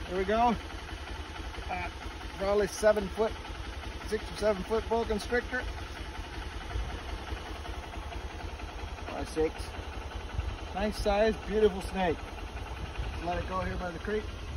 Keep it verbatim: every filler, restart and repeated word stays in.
Here we go. Uh, probably seven foot, six or seven foot boa constrictor. Probably six. Nice size, beautiful snake. Let it go here by the creek.